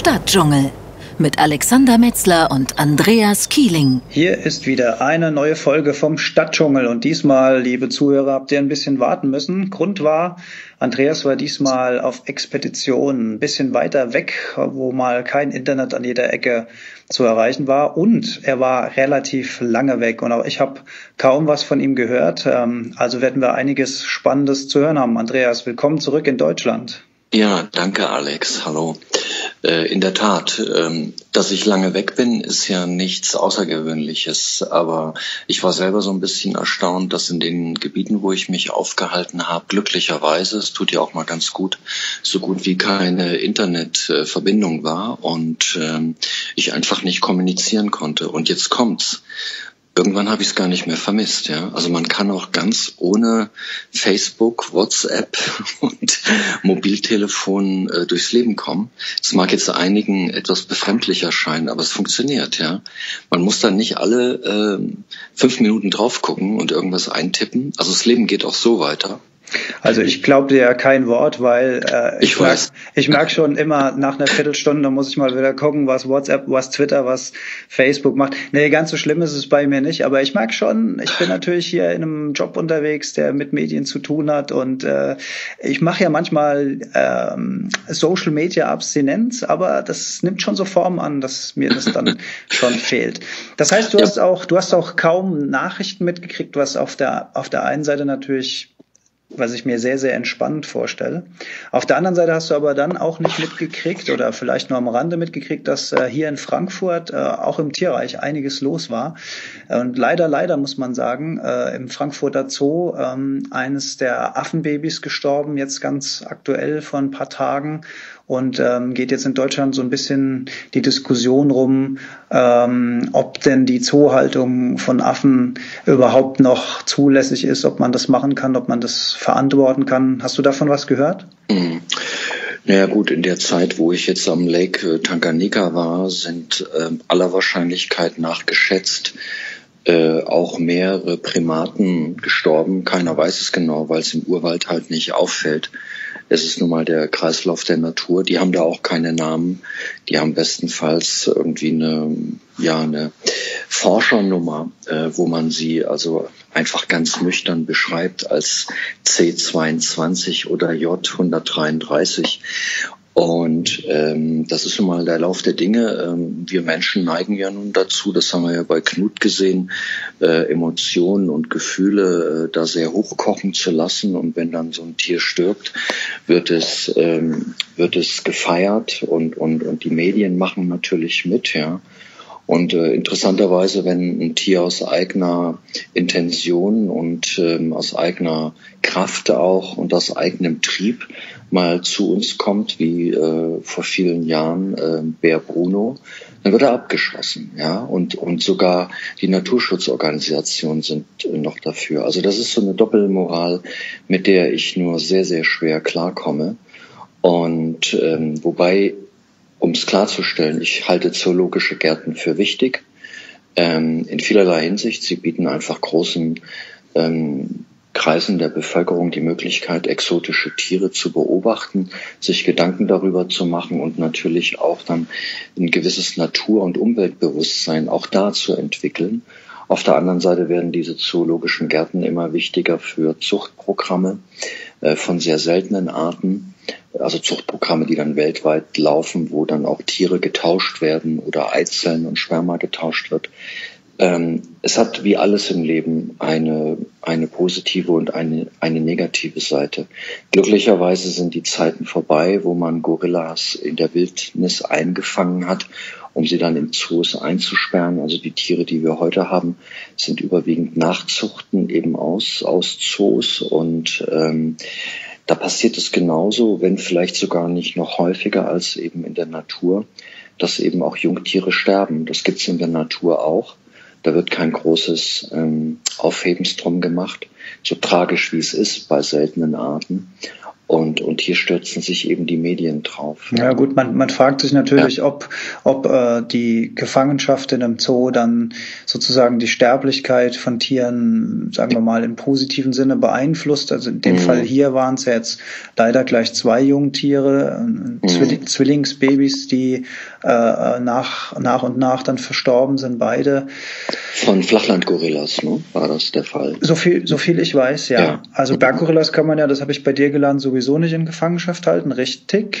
Stadtdschungel mit Alexander Metzler und Andreas Kieling. Hier ist wieder eine neue Folge vom Stadtdschungel und diesmal, liebe Zuhörer, habt ihr ein bisschen warten müssen. Grund war, Andreas war diesmal auf Expedition ein bisschen weiter weg, wo mal kein Internet an jeder Ecke zu erreichen war, und er war relativ lange weg und auch ich habe kaum was von ihm gehört. Also werden wir einiges Spannendes zu hören haben. Andreas, willkommen zurück in Deutschland. Ja, danke Alex, hallo. In der Tat, dass ich lange weg bin, ist ja nichts Außergewöhnliches, aber ich war selber so ein bisschen erstaunt, dass in den Gebieten, wo ich mich aufgehalten habe, glücklicherweise, es tut ja auch mal ganz gut, so gut wie keine Internetverbindung war und ich einfach nicht kommunizieren konnte. Und jetzt kommt's. Irgendwann habe ich es gar nicht mehr vermisst, ja. Also man kann auch ganz ohne Facebook, WhatsApp und Mobiltelefon durchs Leben kommen. Es mag jetzt einigen etwas befremdlich erscheinen, aber es funktioniert, ja. Man muss dann nicht alle 5 Minuten drauf gucken und irgendwas eintippen. Also das Leben geht auch so weiter. Also ich glaube dir ja kein Wort, weil ich merk schon immer, nach einer Viertelstunde muss ich mal wieder gucken, was WhatsApp, was Twitter, was Facebook macht. Nee, ganz so schlimm ist es bei mir nicht, aber ich merk schon, ich bin natürlich hier in einem Job unterwegs, der mit Medien zu tun hat, und ich mache ja manchmal Social Media Abstinenz, aber das nimmt schon so Form an, dass mir das dann schon fehlt. Das heißt, du hast auch kaum Nachrichten mitgekriegt, was auf der einen Seite natürlich, was ich mir sehr, sehr entspannend vorstelle. Auf der anderen Seite hast du aber dann auch nicht mitgekriegt oder vielleicht nur am Rande mitgekriegt, dass hier in Frankfurt auch im Tierreich einiges los war. Und leider muss man sagen, im Frankfurter Zoo eines der Affenbabys gestorben, jetzt ganz aktuell vor ein paar Tagen. Und geht jetzt in Deutschland so ein bisschen die Diskussion rum, ob denn die Zoohaltung von Affen überhaupt noch zulässig ist, ob man das machen kann, ob man das verantworten kann. Hast du davon was gehört? Naja gut, in der Zeit, wo ich jetzt am Lake Tanganyika war, sind aller Wahrscheinlichkeit nach geschätzt auch mehrere Primaten gestorben. Keiner weiß es genau, weil es im Urwald halt nicht auffällt. Es ist nun mal der Kreislauf der Natur. Die haben da auch keine Namen. Die haben bestenfalls irgendwie eine Forschernummer, wo man sie also einfach ganz nüchtern beschreibt als C22 oder J133. Und das ist nun mal der Lauf der Dinge. Wir Menschen neigen ja nun dazu, das haben wir ja bei Knut gesehen, Emotionen und Gefühle da sehr hochkochen zu lassen. Und wenn dann so ein Tier stirbt, wird es gefeiert und die Medien machen natürlich mit, ja. Und interessanterweise, wenn ein Tier aus eigener Intention und aus eigener Kraft auch und aus eigenem Trieb mal zu uns kommt, wie vor vielen Jahren Bär Bruno, dann wird er abgeschossen, ja. Und sogar die Naturschutzorganisationen sind noch dafür. Also das ist so eine Doppelmoral, mit der ich nur sehr, sehr schwer klarkomme. Und wobei, um es klarzustellen, ich halte zoologische Gärten für wichtig, in vielerlei Hinsicht. Sie bieten einfach großen Kreisen der Bevölkerung die Möglichkeit, exotische Tiere zu beobachten, sich Gedanken darüber zu machen und natürlich auch dann ein gewisses Natur- und Umweltbewusstsein auch da zu entwickeln. Auf der anderen Seite werden diese zoologischen Gärten immer wichtiger für Zuchtprogramme von sehr seltenen Arten, also Zuchtprogramme, die dann weltweit laufen, wo dann auch Tiere getauscht werden oder Eizellen und Sperma getauscht wird. Es hat wie alles im Leben eine positive und eine negative Seite. Glücklicherweise sind die Zeiten vorbei, wo man Gorillas in der Wildnis eingefangen hat, um sie dann in Zoos einzusperren. Also die Tiere, die wir heute haben, sind überwiegend Nachzuchten eben aus Zoos, und da passiert es genauso, wenn vielleicht sogar nicht noch häufiger als eben in der Natur, dass eben auch Jungtiere sterben. Das gibt's in der Natur auch. Da wird kein großes Aufhebens drum gemacht, so tragisch wie es ist bei seltenen Arten. Und Und hier stürzen sich eben die Medien drauf. Ja gut, man fragt sich natürlich, ob die Gefangenschaft in einem Zoo dann sozusagen die Sterblichkeit von Tieren, sagen wir mal, im positiven Sinne beeinflusst. Also in dem Fall hier waren es ja jetzt leider gleich 2 Jungtiere, Zwillingsbabys, die nach und nach dann verstorben sind, beide. Von Flachlandgorillas, ne? War das der Fall? So viel ich weiß, ja. Also Berggorillas kann man ja, das habe ich bei dir gelernt, sowieso nicht in Gefangenschaft halten, richtig?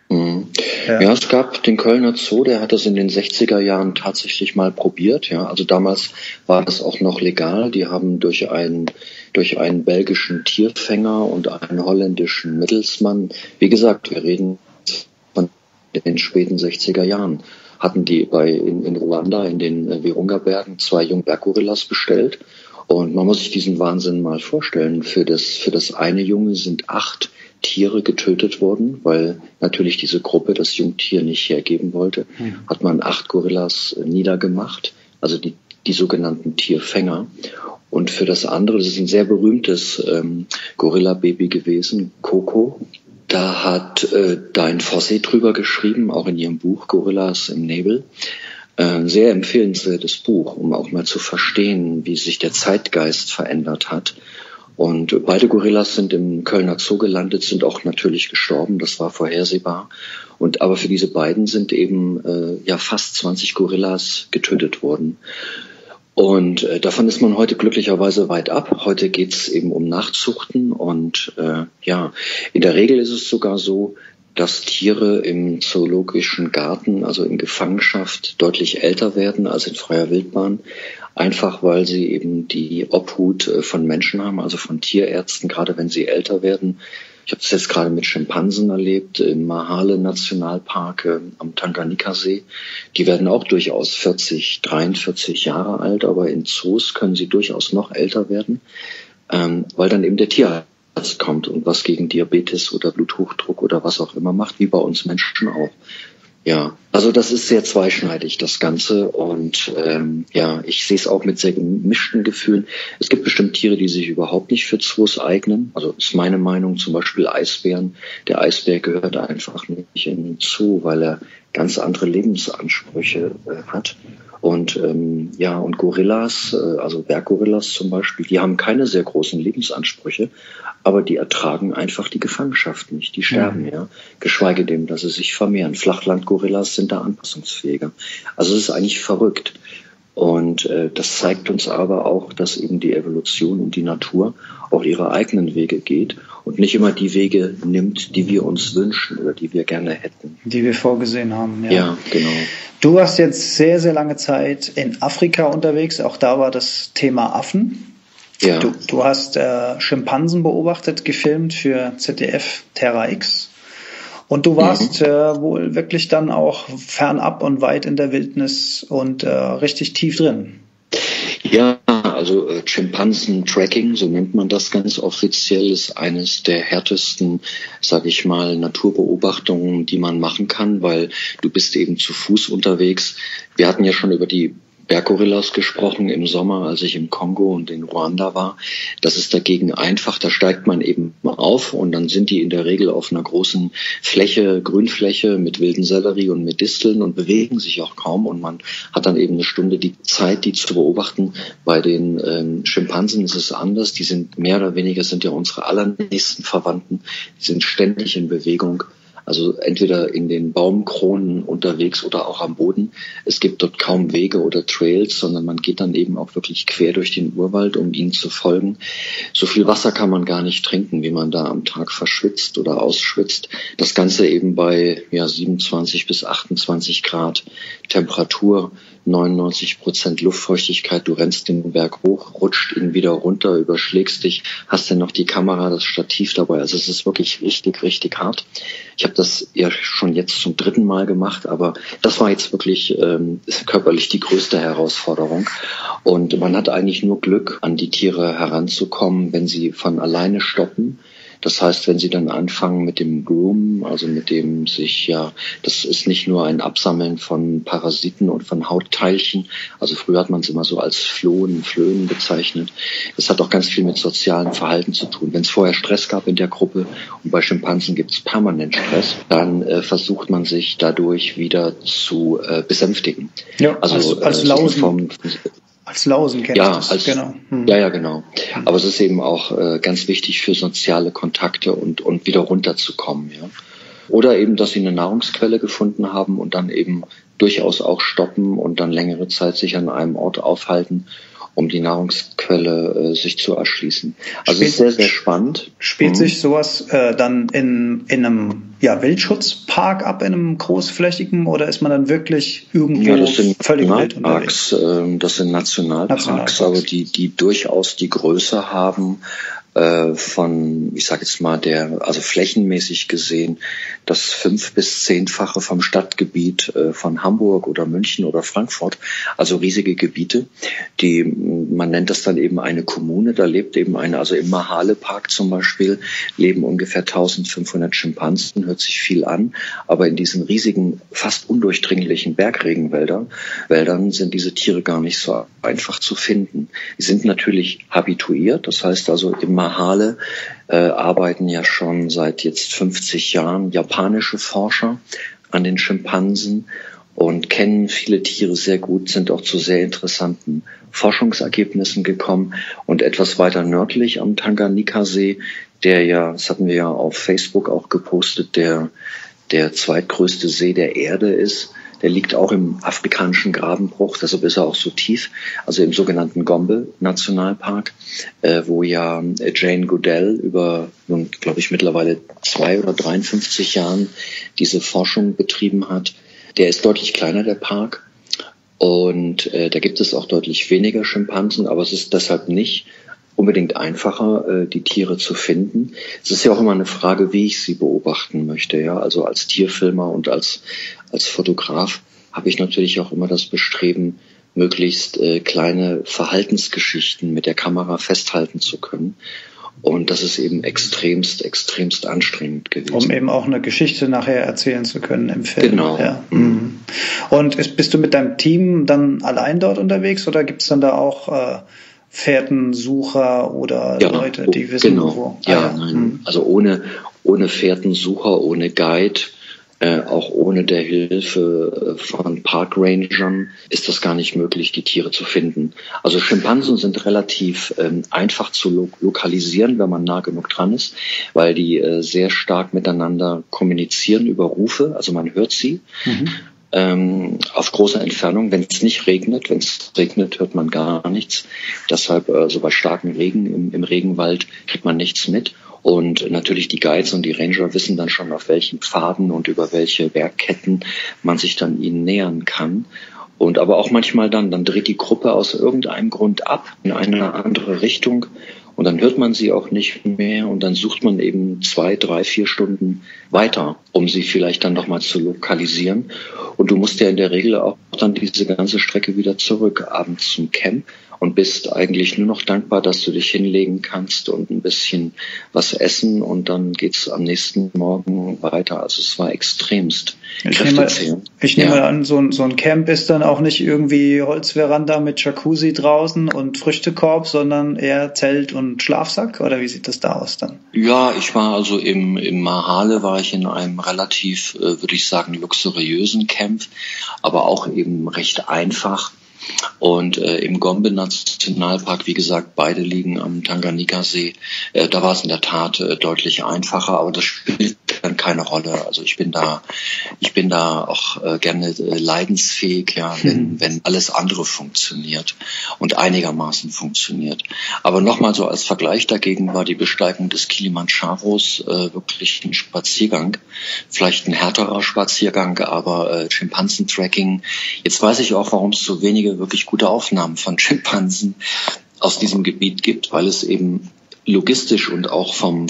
Ja, es gab den Kölner Zoo, der hat das in den 60er Jahren tatsächlich mal probiert. Ja, also damals war das auch noch legal. Die haben durch einen belgischen Tierfänger und einen holländischen Mittelsmann, wie gesagt, wir reden von den späten 60er Jahren, hatten die in Ruanda in den Virunga-Bergen 2 Jungberggorillas bestellt. Und man muss sich diesen Wahnsinn mal vorstellen. Für das eine Junge sind 8 Tiere getötet worden, weil natürlich diese Gruppe das Jungtier nicht hergeben wollte. Hat man 8 Gorillas niedergemacht, also die sogenannten Tierfänger. Und für das andere, das ist ein sehr berühmtes Gorilla-Baby gewesen, Coco. Da hat Diane Fossey drüber geschrieben, auch in ihrem Buch Gorillas im Nebel. Ein sehr empfehlenswertes Buch, um auch mal zu verstehen, wie sich der Zeitgeist verändert hat. Und beide Gorillas sind im Kölner Zoo gelandet, sind auch natürlich gestorben, das war vorhersehbar. Aber für diese beiden sind eben fast 20 Gorillas getötet worden. Und davon ist man heute glücklicherweise weit ab. Heute geht's eben um Nachzuchten und in der Regel ist es sogar so, dass Tiere im zoologischen Garten, also in Gefangenschaft, deutlich älter werden als in freier Wildbahn. Einfach weil sie eben die Obhut von Menschen haben, also von Tierärzten, gerade wenn sie älter werden. Ich habe das jetzt gerade mit Schimpansen erlebt, im Mahale-Nationalpark am Tanganjika-See. Die werden auch durchaus 40, 43 Jahre alt, aber in Zoos können sie durchaus noch älter werden, weil dann eben der Tierarzt kommt und was gegen Diabetes oder Bluthochdruck oder was auch immer macht, wie bei uns Menschen auch. Ja, also das ist sehr zweischneidig, das Ganze. Und ich sehe es auch mit sehr gemischten Gefühlen. Es gibt bestimmt Tiere, die sich überhaupt nicht für Zoos eignen. Also ist meine Meinung, zum Beispiel Eisbären. Der Eisbär gehört einfach nicht in den Zoo, weil er ganz andere Lebensansprüche hat. Und und Gorillas, also Berggorillas zum Beispiel, die haben keine sehr großen Lebensansprüche, aber die ertragen einfach die Gefangenschaft nicht, die sterben, geschweige denn, dass sie sich vermehren. Flachlandgorillas sind da anpassungsfähiger. Also es ist eigentlich verrückt. Und das zeigt uns aber auch, dass eben die Evolution und die Natur auch ihre eigenen Wege geht und nicht immer die Wege nimmt, die wir uns wünschen oder die wir gerne hätten. Die wir vorgesehen haben, ja. Ja, genau. Du warst jetzt sehr, sehr lange Zeit in Afrika unterwegs. Auch da war das Thema Affen. Ja. Du hast Schimpansen beobachtet, gefilmt für ZDF Terra X. Und du warst wohl wirklich dann auch fernab und weit in der Wildnis und richtig tief drin. Ja, also Schimpansen-Tracking, so nennt man das ganz offiziell, ist eines der härtesten, sage ich mal, Naturbeobachtungen, die man machen kann, weil du bist eben zu Fuß unterwegs. Wir hatten ja schon über die Berggorillas gesprochen im Sommer, als ich im Kongo und in Ruanda war. Das ist dagegen einfach, da steigt man eben auf und dann sind die in der Regel auf einer großen Fläche, Grünfläche mit wilden Sellerie und mit Disteln und bewegen sich auch kaum und man hat dann eben eine Stunde die Zeit, die zu beobachten. Bei den Schimpansen ist es anders, die sind mehr oder weniger, sind ja unsere allernächsten Verwandten, die sind ständig in Bewegung. Also entweder in den Baumkronen unterwegs oder auch am Boden. Es gibt dort kaum Wege oder Trails, sondern man geht dann eben auch wirklich quer durch den Urwald, um ihnen zu folgen. So viel Wasser kann man gar nicht trinken, wie man da am Tag verschwitzt oder ausschwitzt. Das Ganze eben bei 27 bis 28 Grad Temperatur, 99% Luftfeuchtigkeit. Du rennst den Berg hoch, rutscht ihn wieder runter, überschlägst dich, hast dann noch die Kamera, das Stativ dabei. Also es ist wirklich richtig, richtig hart. Ich habe das ja schon jetzt zum 3. Mal gemacht, aber das war jetzt wirklich körperlich die größte Herausforderung. Und man hat eigentlich nur Glück, an die Tiere heranzukommen, wenn sie von alleine stoppen. Das heißt, wenn Sie dann anfangen mit dem Groom, also mit dem das ist nicht nur ein Absammeln von Parasiten und von Hautteilchen. Also früher hat man es immer so als Flöhen bezeichnet. Das hat auch ganz viel mit sozialem Verhalten zu tun. Wenn es vorher Stress gab in der Gruppe, und bei Schimpansen gibt es permanent Stress, dann versucht man sich dadurch wieder zu besänftigen. Ja, also als Lausen. Als Lausen kenne ich das, genau. Ja, genau. Aber es ist eben auch ganz wichtig für soziale Kontakte und wieder runterzukommen. Ja. Oder eben, dass sie eine Nahrungsquelle gefunden haben und dann eben durchaus auch stoppen und dann längere Zeit sich an einem Ort aufhalten, um die Nahrungsquelle sich zu erschließen. Also es ist sehr, sehr spannend. Spielt sich sowas dann in einem Wildschutzpark ab, in einem großflächigen, oder ist man dann wirklich irgendwo völlig wild unterwegs? Das sind Nationalparks, aber die durchaus die Größe haben von, ich sage jetzt mal, also flächenmäßig gesehen, das 5- bis 10-fache vom Stadtgebiet von Hamburg oder München oder Frankfurt, also riesige Gebiete, man nennt das dann eben eine Kommune, da lebt eben also im Mahale-Park zum Beispiel leben ungefähr 1500 Schimpansen, hört sich viel an, aber in diesen riesigen, fast undurchdringlichen Bergregenwäldern sind diese Tiere gar nicht so einfach zu finden. Die sind natürlich habituiert, das heißt also im Mahale arbeiten ja schon seit jetzt 50 Jahren japanische Forscher an den Schimpansen und kennen viele Tiere sehr gut, sind auch zu sehr interessanten Forschungsergebnissen gekommen. Und etwas weiter nördlich am Tanganjika-See, das hatten wir ja auf Facebook auch gepostet, der zweitgrößte See der Erde ist. Der liegt auch im afrikanischen Grabenbruch, deshalb ist er auch so tief, also im sogenannten Gombe-Nationalpark, wo ja Jane Goodall über, nun glaube ich mittlerweile 2 oder 53 Jahren diese Forschung betrieben hat. Der ist deutlich kleiner, der Park, und da gibt es auch deutlich weniger Schimpansen, aber es ist deshalb nicht unbedingt einfacher, die Tiere zu finden. Es ist ja auch immer eine Frage, wie ich sie beobachten möchte. Ja, also als Tierfilmer und als Fotograf habe ich natürlich auch immer das Bestreben, möglichst kleine Verhaltensgeschichten mit der Kamera festhalten zu können. Und das ist eben extremst anstrengend gewesen. Um eben auch eine Geschichte nachher erzählen zu können im Film. Genau. Ja. Mhm. Und bist du mit deinem Team dann allein dort unterwegs, oder gibt es dann da auch Fährtensucher oder Leute, die wissen, wo? Nein. Also ohne Fährtensucher, ohne Guide, auch ohne der Hilfe von Parkrangern ist das gar nicht möglich, die Tiere zu finden. Also Schimpansen sind relativ einfach zu lokalisieren, wenn man nah genug dran ist, weil die sehr stark miteinander kommunizieren über Rufe, also man hört sie. Auf großer Entfernung, wenn es nicht regnet. Wenn es regnet, hört man gar nichts. Deshalb, so bei starkem Regen im Regenwald, kriegt man nichts mit. Und natürlich die Guides und die Ranger wissen dann schon, auf welchen Pfaden und über welche Bergketten man sich dann ihnen nähern kann. Und aber auch manchmal dann dreht die Gruppe aus irgendeinem Grund ab in eine andere Richtung. Und dann hört man sie auch nicht mehr, und dann sucht man eben 2, 3, 4 Stunden weiter, um sie vielleicht dann nochmal zu lokalisieren. Und du musst ja in der Regel auch dann diese ganze Strecke wieder zurück, abends zum Camp, und bist eigentlich nur noch dankbar, dass du dich hinlegen kannst und ein bisschen was essen, und dann geht's am nächsten Morgen weiter. Also es war extremst kräftezehrend. Ich nehme an, so ein Camp ist dann auch nicht irgendwie Holzveranda mit Jacuzzi draußen und Früchtekorb, sondern eher Zelt und Schlafsack, oder wie sieht das da aus dann? Ja, ich war also im Mahale war ich in einem relativ, würde ich sagen, luxuriösen Camp, aber auch eben recht einfach. Und im Gombe-Nationalpark, wie gesagt, beide liegen am Tanganjika-See, da war es in der Tat deutlich einfacher, aber das spielt dann keine Rolle. Also ich bin da auch gerne leidensfähig, ja, wenn alles andere funktioniert und einigermaßen funktioniert. Aber nochmal so als Vergleich dagegen war die Besteigung des Kilimandscharos wirklich ein Spaziergang, vielleicht ein härterer Spaziergang, aber Schimpansentracking. Jetzt weiß ich auch, warum es so wenige wirklich gute Aufnahmen von Schimpansen aus diesem Gebiet gibt, weil es eben logistisch und auch vom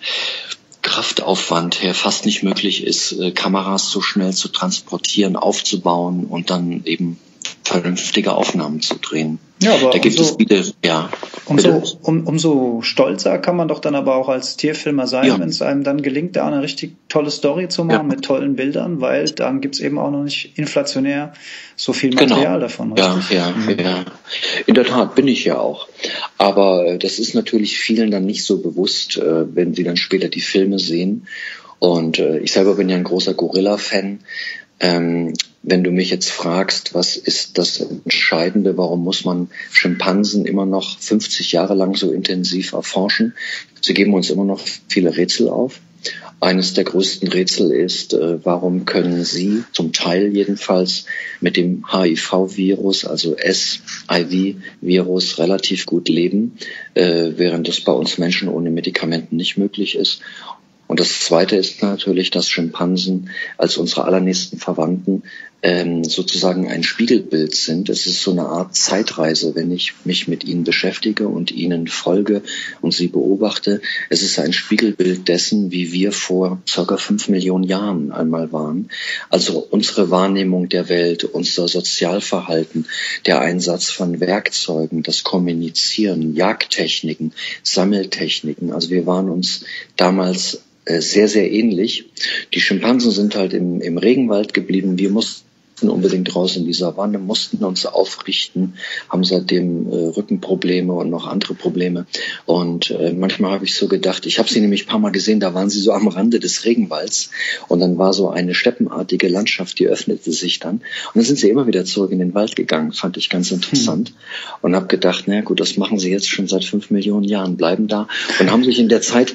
Kraftaufwand her fast nicht möglich ist, Kameras so schnell zu transportieren, aufzubauen und dann eben vernünftige Aufnahmen zu drehen. Ja, aber da gibt es viele, umso stolzer kann man doch dann aber auch als Tierfilmer sein, wenn es einem dann gelingt, da eine richtig tolle Story zu machen mit tollen Bildern, weil dann gibt's eben auch noch nicht inflationär so viel Material davon. Richtig? Ja. In der Tat bin ich ja auch. Aber das ist natürlich vielen dann nicht so bewusst, wenn sie dann später die Filme sehen. Und ich selber bin ja ein großer Gorilla-Fan. Wenn du mich jetzt fragst, was ist das Entscheidende, warum muss man Schimpansen immer noch 50 Jahre lang so intensiv erforschen? Sie geben uns immer noch viele Rätsel auf. Eines der größten Rätsel ist, warum können Sie zum Teil jedenfalls mit dem HIV-Virus, also SIV-Virus, relativ gut leben, während das bei uns Menschen ohne Medikamenten nicht möglich ist. Und das Zweite ist natürlich, dass Schimpansen als unsere allernächsten Verwandten sozusagen ein Spiegelbild sind. Es ist so eine Art Zeitreise, wenn ich mich mit ihnen beschäftige und ihnen folge und sie beobachte. Es ist ein Spiegelbild dessen, wie wir vor ca. 5 Millionen Jahren einmal waren. Also unsere Wahrnehmung der Welt, unser Sozialverhalten, der Einsatz von Werkzeugen, das Kommunizieren, Jagdtechniken, Sammeltechniken. Also wir waren uns damals sehr, sehr ähnlich. Die Schimpansen sind halt im Regenwald geblieben. Wir mussten unbedingt raus in die Savanne, mussten uns aufrichten, haben seitdem Rückenprobleme und noch andere Probleme. Und manchmal habe ich so gedacht, ich habe sie nämlich ein paar Mal gesehen, da waren sie so am Rande des Regenwalds und dann war so eine steppenartige Landschaft, die öffnete sich dann. Und dann sind sie immer wieder zurück in den Wald gegangen, fand ich ganz interessant. Und habe gedacht, na gut, das machen sie jetzt schon seit 5 Millionen Jahren, bleiben da und haben sich in der Zeit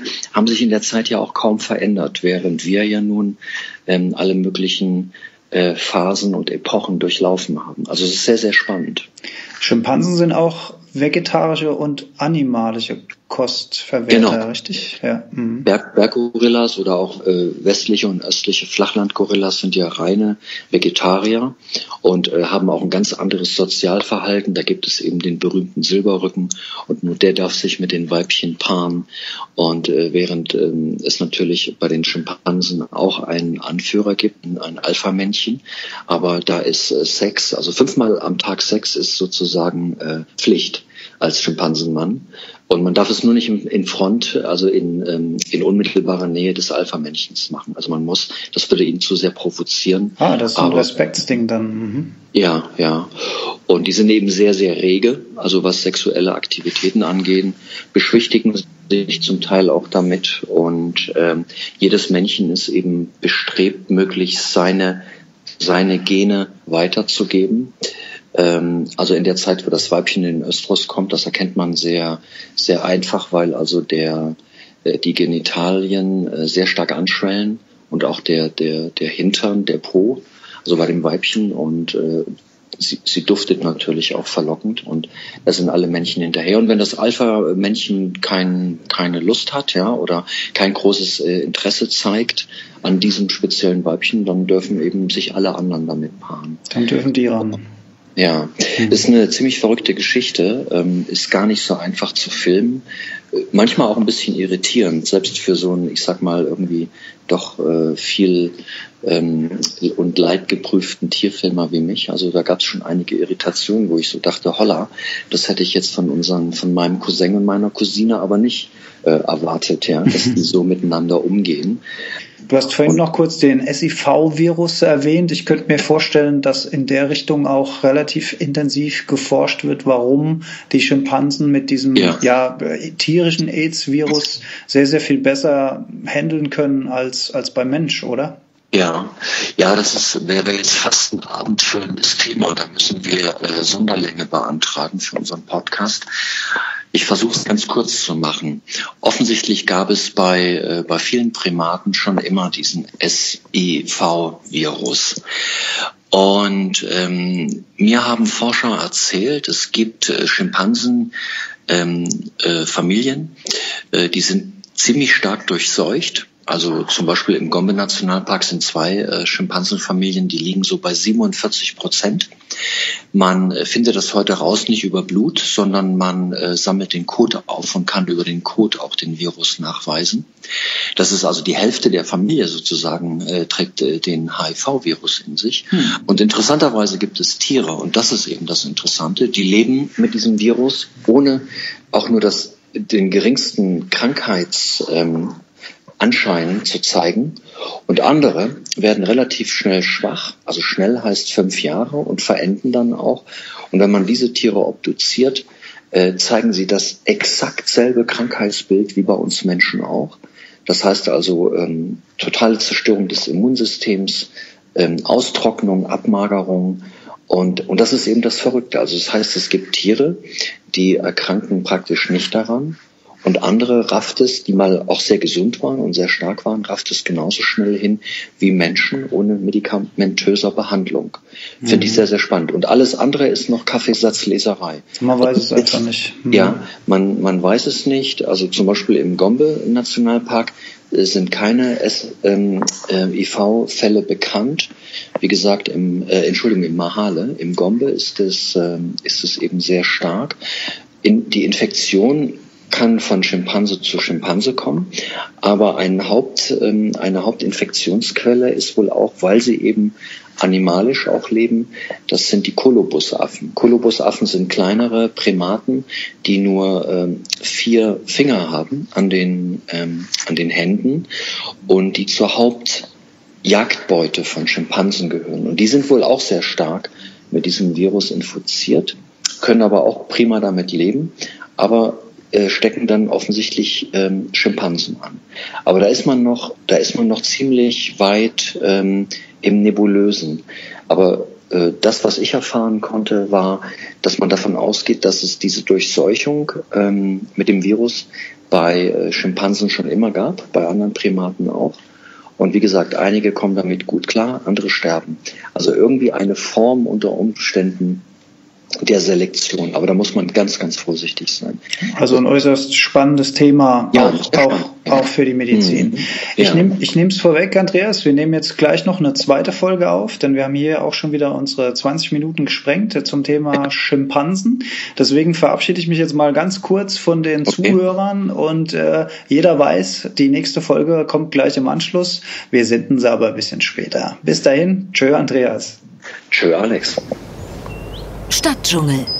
ja auch kaum verändert, während wir ja nun alle möglichen Phasen und Epochen durchlaufen haben. Also es ist sehr, sehr spannend. Schimpansen sind auch vegetarische und animalische Kostverwerter, richtig? Ja. Berggorillas oder auch westliche und östliche Flachlandgorillas sind ja reine Vegetarier und haben auch ein ganz anderes Sozialverhalten. Da gibt es eben den berühmten Silberrücken und nur der darf sich mit den Weibchen paaren. Und während es natürlich bei den Schimpansen auch einen Anführer gibt, ein Alpha-Männchen, aber da ist Sex, also 5-mal am Tag Sex ist sozusagen Pflicht als Schimpansenmann. Und man darf es nur nicht in Front, also in unmittelbarer Nähe des Alpha-Männchens machen. Also man muss, das würde ihn zu sehr provozieren. Das ist ein Respektsding dann. Ja. Und die sind eben sehr, sehr rege, also was sexuelle Aktivitäten angeht, beschwichtigen sich zum Teil auch damit. Und jedes Männchen ist eben bestrebt, möglichst seine Gene weiterzugeben. Also in der Zeit, wo das Weibchen in den Östrus kommt, das erkennt man sehr, sehr einfach, weil also die Genitalien sehr stark anschwellen und auch der Hintern, der Po, also bei dem Weibchen und sie duftet natürlich auch verlockend und da sind alle Männchen hinterher. Und wenn das Alpha-Männchen keine Lust hat, oder kein großes Interesse zeigt an diesem speziellen Weibchen, dann dürfen eben sich alle anderen damit paaren. Dann dürfen die ran. Ja, ist eine ziemlich verrückte Geschichte, ist gar nicht so einfach zu filmen, manchmal auch ein bisschen irritierend, selbst für so einen, ich sag mal, irgendwie doch viel und leidgeprüften Tierfilmer wie mich. Also da gab es schon einige Irritationen, wo ich so dachte, holla, das hätte ich jetzt von meinem Cousin und meiner Cousine aber nicht erwartet, dass die so miteinander umgehen. Du hast vorhin noch kurz den SIV-Virus erwähnt. Ich könnte mir vorstellen, dass in der Richtung auch relativ intensiv geforscht wird, warum die Schimpansen mit diesem tierischen AIDS-Virus sehr, sehr viel besser handeln können als beim Mensch, oder? Ja, das wäre jetzt fast ein abendfüllendes Thema. Da müssen wir Sonderlänge beantragen für unseren Podcast. Ich versuche es ganz kurz zu machen. Offensichtlich gab es bei vielen Primaten schon immer diesen SIV-Virus. Und mir haben Forscher erzählt, es gibt Schimpansenfamilien, die sind ziemlich stark durchseucht. Also zum Beispiel im Gombe-Nationalpark sind 2 Schimpansenfamilien, die liegen so bei 47%. Man findet das heute raus nicht über Blut, sondern man sammelt den Kot auf und kann über den Kot auch den Virus nachweisen. Das ist also die Hälfte der Familie sozusagen, trägt den HIV-Virus in sich. Und interessanterweise gibt es Tiere, und das ist eben das Interessante, die leben mit diesem Virus, ohne auch nur den geringsten Krankheitsanschein zu zeigen. Und andere werden relativ schnell schwach, also schnell heißt 5 Jahre, und verenden dann auch. Und wenn man diese Tiere obduziert, zeigen sie das exakt selbe Krankheitsbild wie bei uns Menschen auch. Das heißt also totale Zerstörung des Immunsystems, Austrocknung, Abmagerung. Und das ist eben das Verrückte. Also das heißt, es gibt Tiere, die erkranken praktisch nicht daran. Und andere rafft es, die mal auch sehr gesund waren und sehr stark waren, rafft es genauso schnell hin wie Menschen ohne medikamentöser Behandlung. Finde ich sehr, sehr spannend. Und alles andere ist noch Kaffeesatzleserei. Man weiß es einfach nicht. Ja, man weiß es nicht. Also zum Beispiel im Gombe-Nationalpark sind keine IV-Fälle bekannt. Wie gesagt, im Mahale, im Gombe ist es eben sehr stark. Die Infektion kann von Schimpanse zu Schimpanse kommen, aber eine Hauptinfektionsquelle ist wohl auch, weil sie eben animalisch auch leben, das sind die Kolobusaffen. Kolobusaffen sind kleinere Primaten, die nur 4 Finger haben an den Händen und die zur Hauptjagdbeute von Schimpansen gehören. Und die sind wohl auch sehr stark mit diesem Virus infiziert, können aber auch prima damit leben, aber stecken dann offensichtlich Schimpansen an. Aber da ist man noch ziemlich weit im Nebulösen. Aber das, was ich erfahren konnte, war, dass man davon ausgeht, dass es diese Durchseuchung mit dem Virus bei Schimpansen schon immer gab, bei anderen Primaten auch. Und wie gesagt, einige kommen damit gut klar, andere sterben. Also irgendwie eine Form unter Umständen der Selektion. Aber da muss man ganz, ganz vorsichtig sein. Also ein äußerst spannendes Thema, ja, auch für die Medizin. Ich nehme es vorweg, Andreas, wir nehmen jetzt gleich noch eine zweite Folge auf, denn wir haben hier auch schon wieder unsere 20 Minuten gesprengt zum Thema Schimpansen. Deswegen verabschiede ich mich jetzt mal ganz kurz von den Zuhörern und jeder weiß, die nächste Folge kommt gleich im Anschluss. Wir senden sie aber ein bisschen später. Bis dahin, tschö Andreas. Tschö Alex. Stadtdschungel.